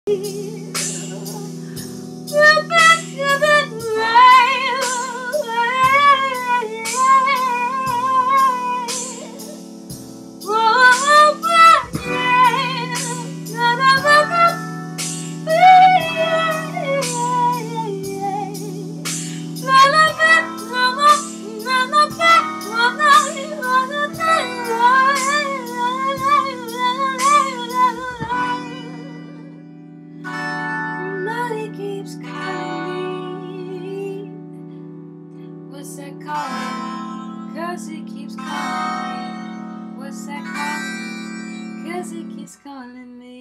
We're back to the rain. Oh, Nobody keeps calling me. What's that calling? 'Cause it keeps calling me. What's that calling? 'Cause it keeps calling me.